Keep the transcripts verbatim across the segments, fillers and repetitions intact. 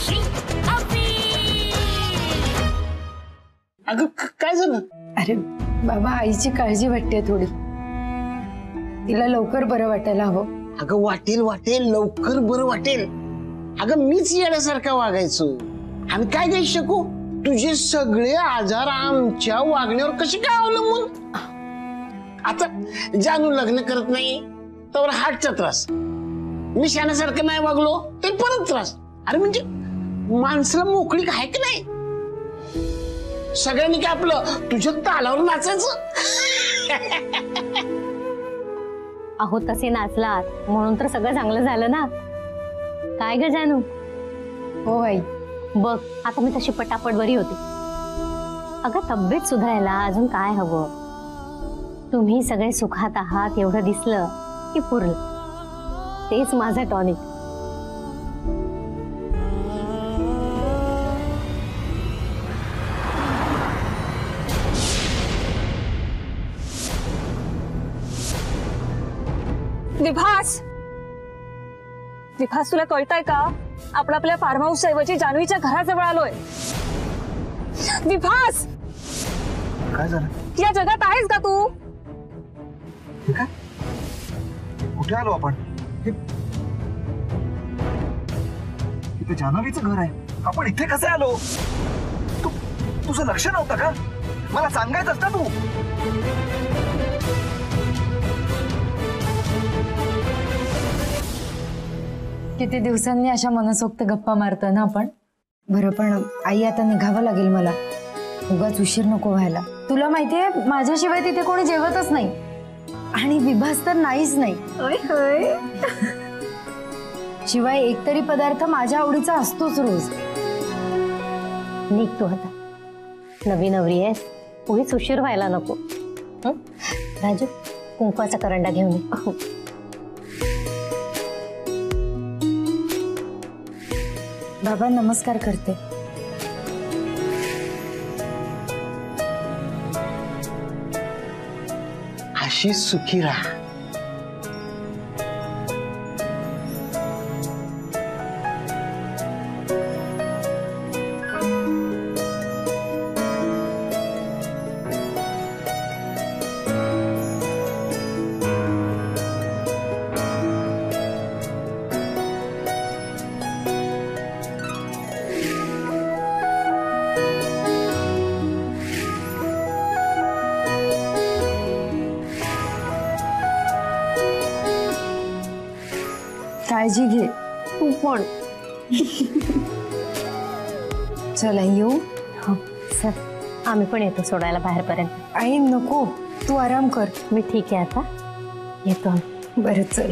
खुशी अगं काय झालं? अरे बाबा, आईची काळजी वाटते थोडी, तिला लवकर बरं वाटायला हवं. अगं वाटेल वाटेल लवकर बरं वाटेल. अगं मीच येण्यासारखा वागायचो आणि काय काय शकू, तुझे सगळे आजार आमच्या वागण्यावर कसे काय अवलंबून. आता जानू लग्न करत नाही तर हार्टचा त्रास, मी शाण्यासारखं नाही वागलो तर परत त्रास. अरे म्हणजे माणसाला मोकळी आहे की नाही? सगळ्यांनी काय आपलं तुझ्या तालावर नाचायचं? अहो तसे नाचलात म्हणून तर सगळं चांगलं झालं ना. काय ग जानू? हो आई. बघ आता मी तशी पटापट बरी होती. अगं तब्येत सुधारायला अजून काय हवं? तुम्ही सगळे सुखात आहात एवढं दिसलं की पुरलं. तेच माझं टॉनिक. विभास, विभास तुला कळतंय का? आपण आपल्या फार्म हाऊस ऐवजी जानवीच्या घराजवळ आलोय. विभास, काय झालं? या जगात आहेस का तू? काय? कुठे आलो आपण? इथे जान्हवीचं घर आहे, आपण इथे कसे आलो? तू तुझं लक्ष नव्हतं का? मला सांगायचंस ना तू. किती दिवसांनी अशा मनसोक्त गप्पा मारतो ना आपण. बरं पण आई आता निघावं लागेल मला, उगाच उशीर नको व्हायला. तुला माहितीये माझ्याशिवाय तिथे कोणी जेवतच नाही आणि विभास तर नाहीच नाही. शिवाय एकतरी पदार्थ माझ्या आवडीचा असतोच रोज. निघ तू आता, नवी नवरी आहेस, उगीच उशीर व्हायला नको. राजू कुंकवाचा करंडा घेऊन ये. बाबा नमस्कार करते. अशी सुखी राहा. काळजी घे तू पण. चला येऊ. हो सर, आम्ही पण येतो सोडायला बाहेरपर्यंत. आई नको, तू आराम कर. मी ठीक आहे आता येतो. बरं चल.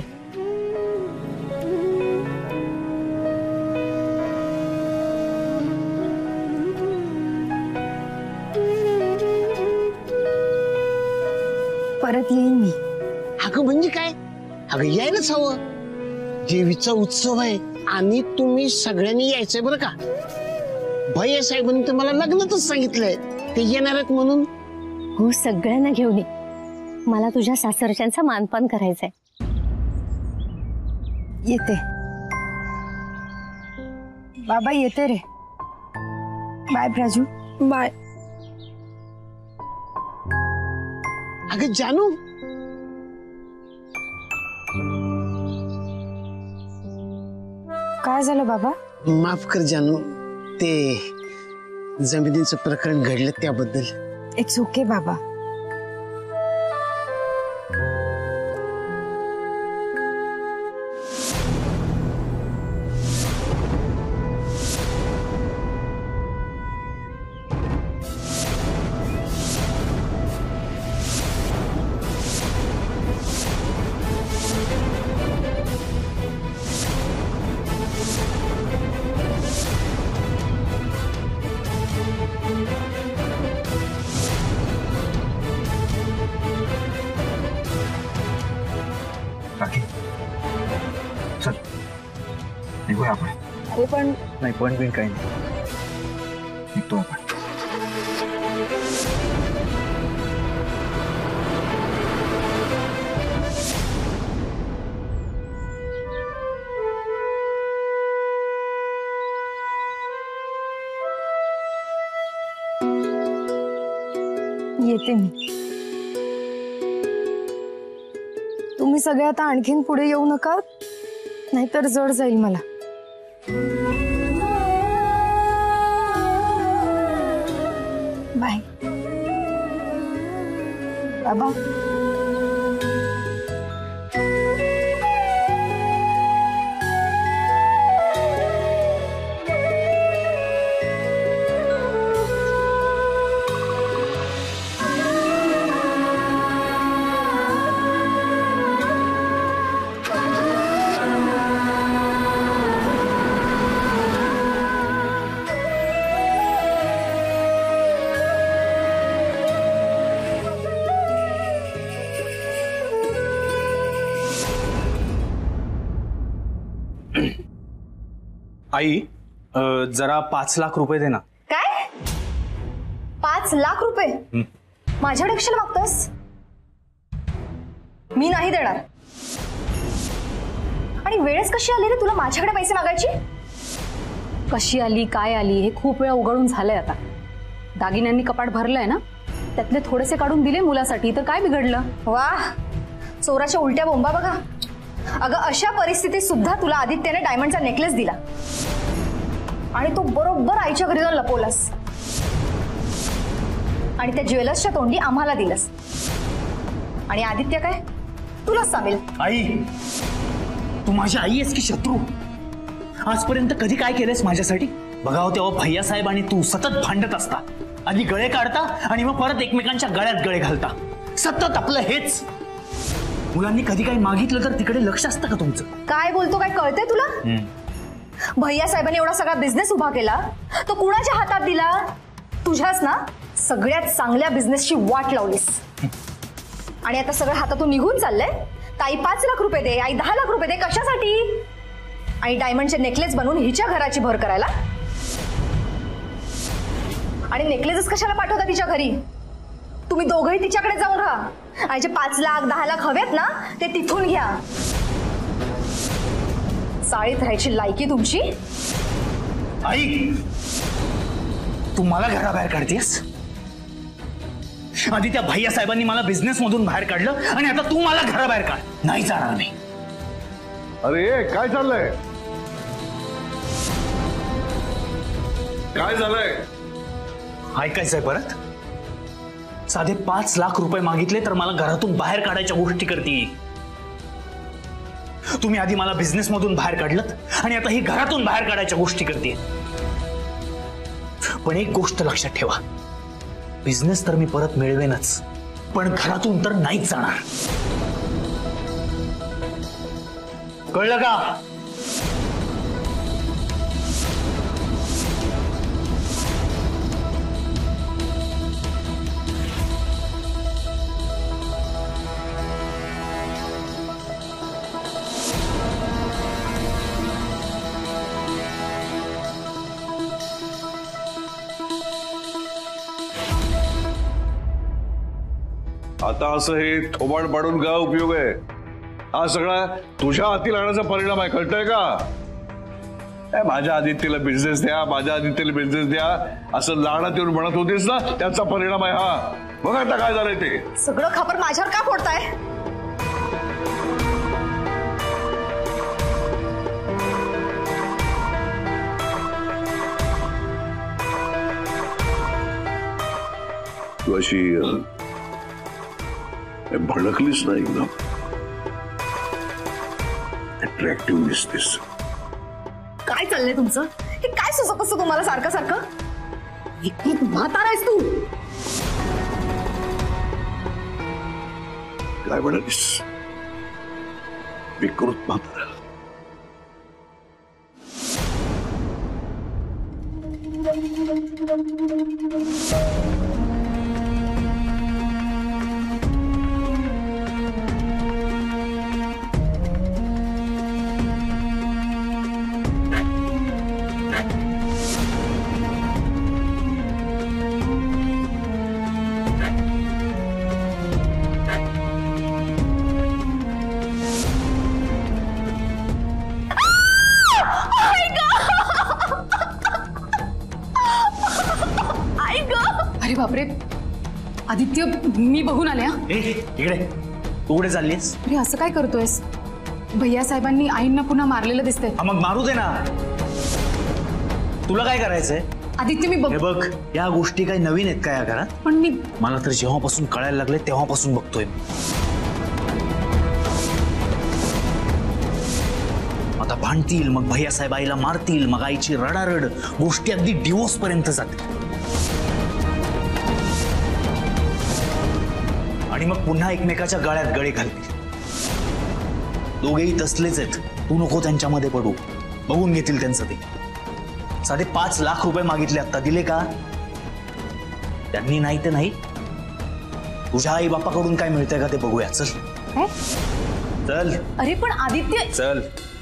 परत येईन मी. अगं म्हणजे काय? अगं यायलाच हवं, देवीचा उत्सव आहे आणि तुम्ही सगळ्यांनी यायचंय बरं का. भैया साहेबांनी तर मला लग्नातच सांगितलंय ते येणार आहेत म्हणून. हो सगळ्यांना घेऊन ये, मला तुझ्या सासरच्यांचा मानपान करायचंय. येते बाबा, येते रे. बाय प्राजू. बाय. अगं जानू, काय झालं बाबा? माफ कर जानू, ते जमिनीचं प्रकरण घडलं त्याबद्दल. इट्स ओके बाबा. चल निघूया आपण. अरे पण नाही, पण बिन काही नाही, निघतो आपण. येते मी. तुम्ही सगळे आता आणखीन पुढे येऊ नका, नाहीतर जड जाईल मला. बाय बाबा. आई, अ, जरा पाच लाख रुपये दे ना. काय? पाच लाख रुपये माझ्याकडे कशाला मागतोस? मी नाही देणार. आणि वेळच कशी आली रे तुला माझ्याकडे पैसे मागायची? कशी आली काय आली हे खूप वेळा उघडून झालंय. आता दागिन्यांनी कपाट भरलंय ना, त्यातले थोडेसे काढून दिले मुलासाठी, तर काय बिघडलं? वाह, चोराच्या उलट्या बोंबा बघा. अगं अशा परिस्थितीत सुद्धा तुला आदित्यने डायमंडचा नेकलेस दिला आणि तो बरोबर आईच्या घरी जाऊन लपवलास आणि त्या ज्वेलर्सच्या तोंडी आम्हाला दिलंस. आणि आदित्य काय तुलाच सांगेल. आई, तू माझी आई आहेस की शत्रू? आजपर्यंत कधी काय केलंयस माझ्यासाठी? बघावं तेव्हा भैया साहेब आणि तू सतत भांडत असता. आधी गळे काढता आणि मग परत एकमेकांच्या गळ्यात गळे घालता. सतत आपलं हेच. मुलांनी कधी काही मागितलं तर तिकडे लक्ष असतं का तुमचं? काय बोलतो, काय कळतंय तुला? भैया साहेबांनी एवढा सगळा बिझनेस उभा केला, तो कुणाच्या हातात दिला? तुझ्याच ना सगळ्यात चांगल्या बिझनेसची वाट लावलीस. आणि आता सगळं हातातून निघून चाललंय. ताई पाच लाख रुपये दे, आई दहा लाख रुपये दे, कशासाठी? आणि डायमंडचे नेकलेस बनवून हिच्या घराची भर करायला. आणि नेकलेसेस कशाला पाठवता तिच्या घरी? तुम्ही दोघंही तिच्याकडे जाऊन राहा आणि जे पाच लाख दहा लाख हवेत ना ते तिथून घ्या. चाळीत राहायची लायकी तुमची. आई, तू मला घराबाहेर काढतेस? आधी त्या भैया साहेबांनी मला बिझनेस मधून बाहेर काढलं आणि आता तू मला घराबाहेर काढ. नाही जाणार नाही. अरे काय चाललंय? काय झालंय? ऐकायचंय परत? साधे पाच लाख रुपये मागितले तर मला घरातून बाहेर काढायच्या गोष्टी करते. तुम्ही आधी मला बिझनेस मधून बाहेर काढलं आणि आता ही घरातून बाहेर काढायच्या गोष्टी करते. पण एक गोष्ट लक्षात ठेवा, बिझनेस तर मी परत मिळवेनच, पण घरातून तर नाहीच जाणार. कळलं का? आता असं हे थोबाड पाडून काय उपयोग आहे? हा सगळा तुझ्या हाती लागण्याचा परिणाम आहे, कळतंय का? माझ्या आदित्यला बिझनेस द्या, माझ्या आदित्यला बिझनेस द्या असं लाडात येऊन म्हणत होतीस ना, त्याचा परिणाम आहे हा. बघा आता काय झालंय ते. सगळं खापर माझ्यावर का फोडताय? तू अशी भडकलीस ना, एकदम अट्रॅक्टिव्ह दिसतेस. काय चाललंय तुमचं? हे काय सुचत असतं तुम्हाला सारखं सारखं? विकृत म्हातारा आहेस तू. काय म्हणालीस? विकृत म्हातारा? अरे बापरे, आदित्य मी बघून आले हा. ए इकडे तू कुठे चाललीस? अरे असं काय करतोयस? भैया साहेबांनी आईंना पुन्हा मारलेलं दिसतंय. हा, मग मारू दे ना. तुला काय करायचंय? आदित्य मी बघ. हे बघ, या गोष्टी काही नवीन आहेत का या घरात? पण मी मला तर जेव्हापासून कळायला लागले तेव्हापासून बघतोय मी. आता भांडतील, मग भैया साहेब आईला मारतील, मग आईची रडारड, गोष्टी अगदी डिवोर्स पर्यंत जातील. आणि मग पुन्हा एकमेकाच्या गळ्यात गळे घालतील. दोघेही तसलेच आहेत. तू नको त्यांच्यामध्ये पडू. बघून घेतील त्यांचं ते. साडे पाच लाख रुपये मागितले, आता दिले का? त्यांनी नाही ते नाही. तुझ्या आई बापाकडून काय मिळतंय का ते बघूया. चल काय? चल. अरे पण आदित्य चल.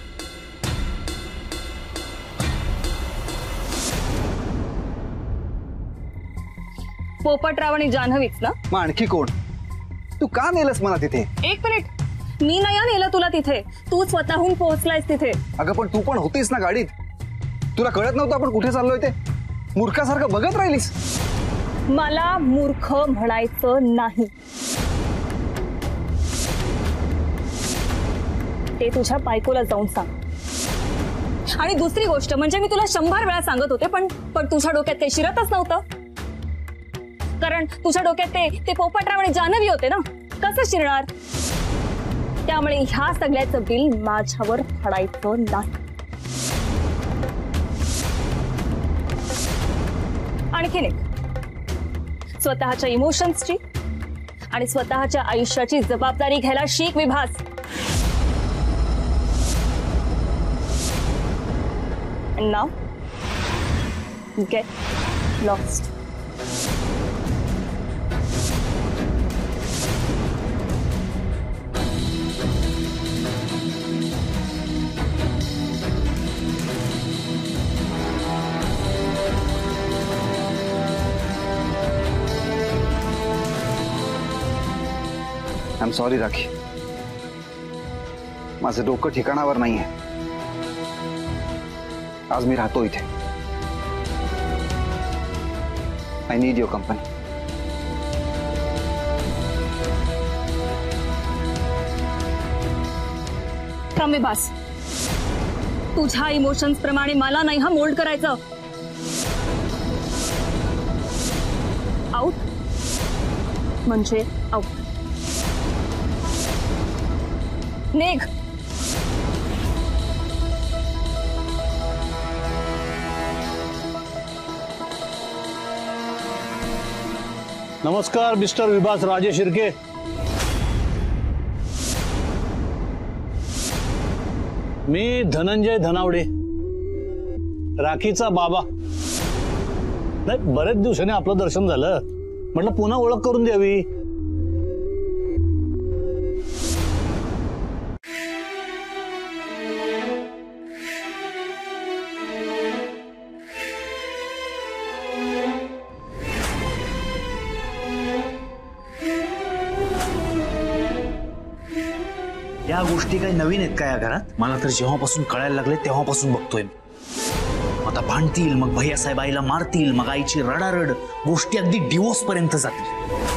पोपटराव आणि जान्हवीच ना? मग आणखी कोण? तू का नेलस मला तिथे? एक मिनिट, मी नाही नेलं तुला तिथे, तू स्वतःहून पोहोचलायस तिथे. अगं पण तू पण होतीस ना गाडीत. तुला कळत नव्हतं आपण कुठे चाललोय ते? मूर्खासारखं बघत राहिलीस. मला मूर्ख म्हणायचं नाही. ते तुझ्या बायकोला जाऊन सांग. आणि दुसरी गोष्ट म्हणजे मी तुला शंभर वेळा सांगत होते, पण पण तुझ्या डोक्यात काही शिरतच नव्हतं. कारण तुझ्या डोक्यात ते ते पोपटराव आणि जान्हवी होते ना. कसं शिरणार? त्यामुळे ह्या सगळ्याचं बिल माझ्यावर फाडायचं नाही. आणखीन एक, स्वतःच्या इमोशन्सची आणि स्वतःच्या आयुष्याची जबाबदारी घ्यायला शिक Vibhas. And now, get lost. I am sorry Rakhi. माझं डोकं ठिकाणावर नाहीये. आज मी राहतो इथे. I need your company. थांब विभास, तुझ्या इमोशन्स प्रमाणे मला नाही हा मोल्ड करायचं. आउट म्हणजे आउट. निघ. नमस्कार मिस्टर विभास राजे शिर्के. मी धनंजय धनावडे, राखीचा बाबा. नाही, बरेच दिवसांनी आपलं दर्शन झालं, म्हटलं पुन्हा ओळख करून द्यावी. या गोष्टी काही नवीन आहेत का या घरात? मला तर जेव्हापासून कळायला लागले तेव्हापासून बघतोय मी. आता भांडतील, मग भैया साहेब आईला मारतील, मग आईची रडारड, गोष्टी अगदी डिवोर्स पर्यंत जातील.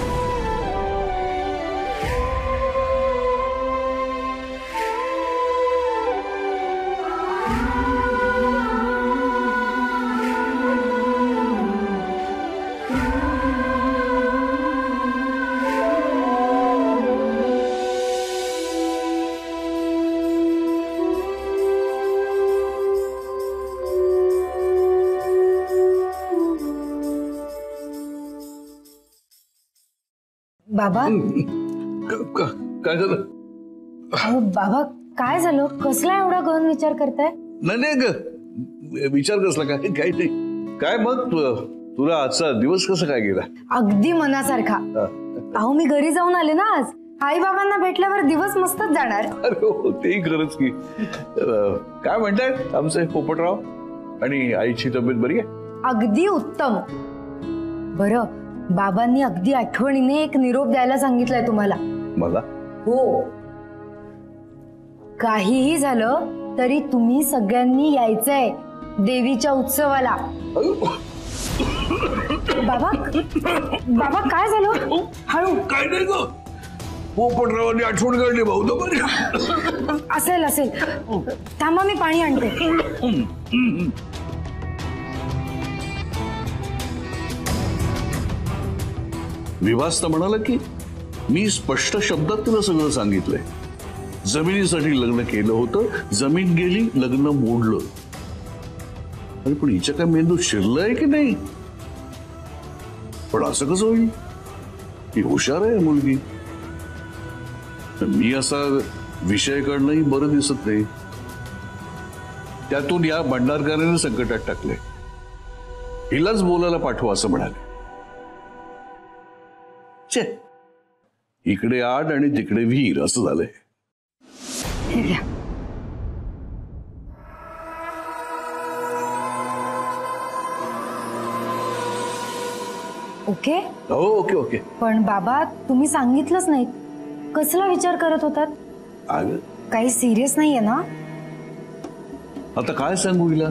बाबा. काय झालं? अहो बाबा, काय झालं? कसला एवढा गहन विचार करताय? नाही नाही ग, विचार कसला काय? काय नाही. काय मग तुला आजचा दिवस कसा काय गेला? अगदी मनासारखा. अहो मी घरी जाऊन आले ना आज. आई बाबांना भेटल्यावर दिवस मस्तच जाणार. अरे हो, तेही खरंच की. काय म्हणतायत आमचे पोपटराव? आणि आईची तब्येत बरी आहे? अगदी उत्तम. बरं, बाबांनी अगदी आठवणीने एक निरोप द्यायला सांगितलंय तुम्हाला. मला? हो. काहीही झालं तरी तुम्ही सगळ्यांनी यायचंय देवीच्या उत्सवाला. बाबा बाबा काय झालं? हळू. काय नाही ग, पोपटरावांनी आठवण काढली भाऊ. असेल असेल, थांबा मी पाणी आणते. विभास तर म्हणाला की मी स्पष्ट शब्दात तुला सगळं सांगितलंय. जमिनीसाठी लग्न केलं होतं, जमीन गेली, लग्न मोडलं. अरे पण हिच्या काय मेंदू शिरलाय की नाही? पण असं कसं होईल? ही हुशार आहे मुलगी. मी असा विषय काढणंही बरं दिसत नाही. त्यातून या भंडारकरांनी संकटात टाकले. हिलाच बोलायला पाठवा असं म्हणाले. छे, इकडे आड आणि तिकडे विहीर असं झालंय. हे घ्या. ओके. हो ओके ओके. पण बाबा तुम्ही सांगितलंच नाही, कसला विचार करत होतात? अगं काही सिरियस नाहीये ना? आता काय सांगू हिला?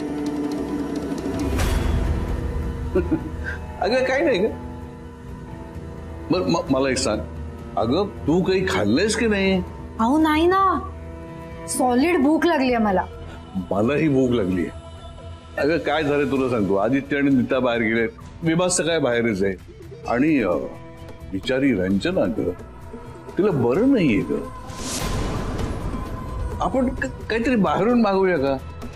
अगं काय नाही ग. बर मला एक सांग, अगं तू काही खाल्लंयस की नाही? अहो नाही ना, सॉलिड भूक लागली आहे मला. मलाही भूक लागली आहे. अगं काय झालं तुला सांगतो, आदित्य आणि नीता बाहेर गेलेत, विभास काय बाहेरच आहे. आणि बिचारी रंजना ग, तिला बरं नाहीये ग. आपण काहीतरी बाहेरून मागवूया का?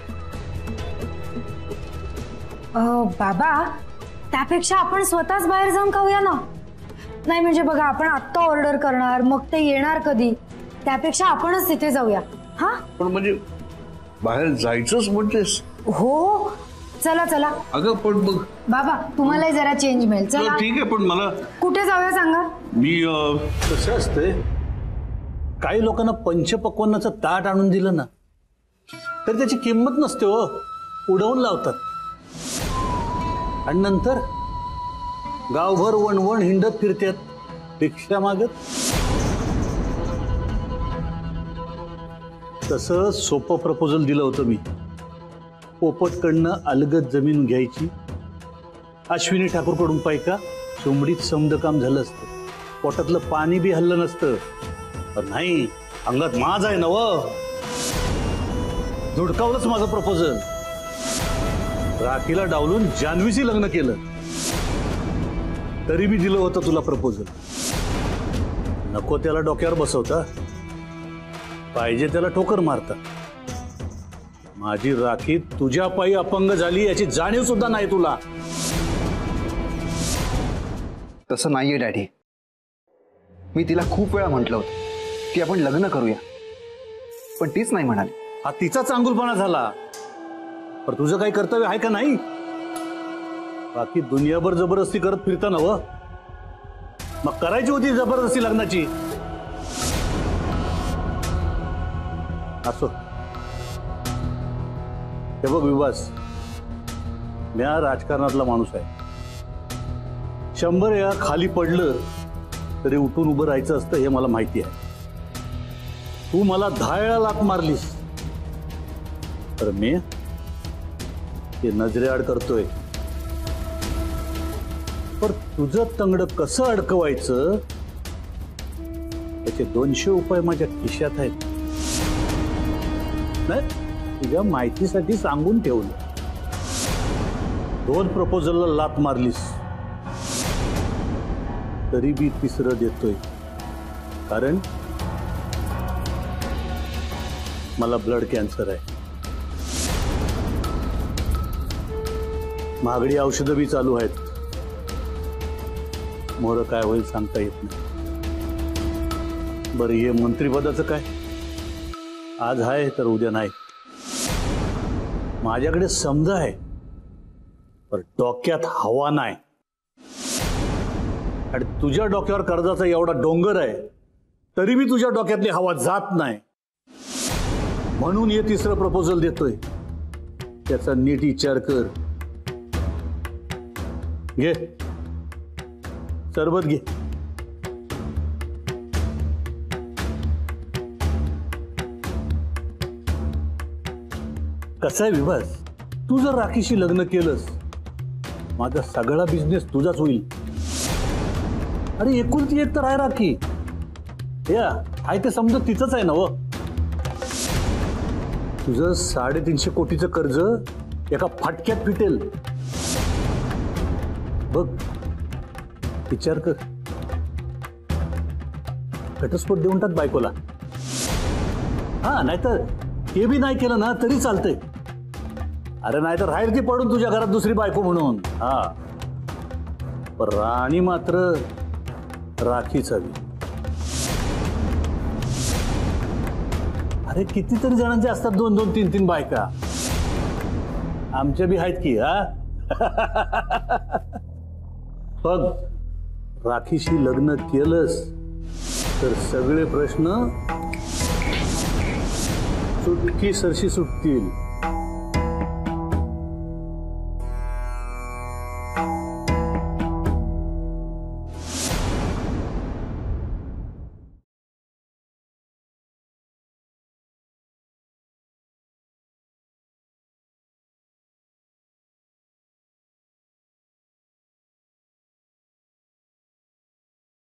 बाबा त्यापेक्षा आपण स्वतःच बाहेर जाऊन खाऊया ना. नाही म्हणजे बघा, आपण आत्ता ऑर्डर करणार, मग ते येणार कधी? त्यापेक्षा आपणच तिथे जाऊया. हा पण म्हणजे बाहेर जायचंच म्हणतेस? हो चला चला. अगं पण बघ बाबा, तुम्हालाही जरा चेंज मिळेल. चला ठीक आहे, पण मला कुठे जाऊया सांगा. मी कसं असतंय, काही लोकांना पंचपक्वान्नाचं ताट आणून दिलं ना तर त्याची किंमत नसते हो, उडवून लावतात. आणि नंतर गावभर वणवण हिंडत फिरतात भिक्षा मागत. तसं सोपं प्रपोजल दिलं होतं मी. पोपटकडनं अलगद जमीन घ्यायची, अश्विनी ठाकूरकडून पायका, सोमडीत समद काम झालं असतं, पोटातलं पाणी बी हल्लं नसतं. पण नाही, अंगात माझ आहे नव. धुडकावलंच माझं प्रपोजल. राखीला डावलून जान्हवीशी लग्न केलं. तरी बी दिलं होतं तुला प्रपोजल. नको त्याला डोक्यावर बसवता, पाहिजे त्याला ठोकर मारता. माझी राखी तुझ्या पायी अपंग झाली याची जाणीव सुद्धा नाही तुला. तसं नाहीये डॅडी. मी तिला खूप वेळा म्हटलं होतं की आपण लग्न करूया, पण तीच नाही म्हणाली. हा तिचा चांगुलपणा झाला. पण तुझं काही कर्तव्य आहे का नाही? बाकी दुनियाभर जबरदस्ती करत फिरता नव. मग करायची होती जबरदस्ती लग्नाची. असो, हे बघ विभास, मी हा राजकारणातला माणूस आहे. शंभर वेळा खाली पडलं तरी उठून उभं राहायचं असतं हे मला माहिती आहे. तू मला दहा वेळा लाथ मारलीस तर मी ते नजरेआड करतोय. पण तुझं तंगड कसं अडकवायचं त्याचे दोनशे उपाय माझ्या खिशात आहेत. नाही, तुझ्या माहितीसाठी सांगून ठेवलं. दोन प्रपोजलला लात मारलीस तरी बी तिसरं देतोय, कारण मला ब्लड कॅन्सर आहे. महागडी औषधं बी चालू आहेत. मोर काय होईल सांगता येत नाही. बरं, हे मंत्रिपदाचं काय? आज आहे तर उद्या नाही. माझ्याकडे समज आहे पण डोक्यात हवा नाही. आणि तुझ्या डोक्यावर कर्जाचा एवढा डोंगर आहे तरी मी तुझ्या डोक्यातली हवा जात नाही. म्हणून हे तिसरं प्रपोजल देतोय. त्याचा नीट विचार कर. घे सरबत घे. कसं आहे विभास, तू जर राखीशी लग्न केलंस माझा सगळा बिझनेस तुझाच होईल. अरे एकुलती एक तर आहे राखी. या आहे ते समजत तिचंच आहे ना व. तुझं साडेतीनशे कोटीचं कर्ज एका फाटक्यात फिटेल. बघ विचार कर. घटस्फोट देऊन टाक बायकोला. हा नाहीतर ते बी नाही केलं ना तरी चालतंय. अरे नाहीतर राहील ती पडून तुझ्या घरात दुसरी बायको म्हणून. हा पण राणी मात्र राखीच हवी. अरे कितीतरी जणांचे असतात दोन दोन तीन तीन बायका. आमच्या बी आहेत की. हा बघ राखीशी लग्न केलंस तर सगळे प्रश्न सुटकी सरशी सुटतील.